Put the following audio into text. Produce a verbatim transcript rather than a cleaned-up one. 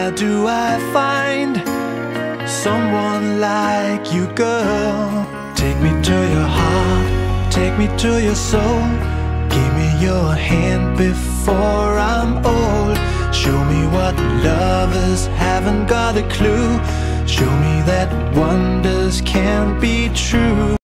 where do I find someone like you, girl? Take me to your heart, take me to your soul. Give me your hand before I'm old. Show me what lovers haven't got a clue. Show me that wonders can't be true.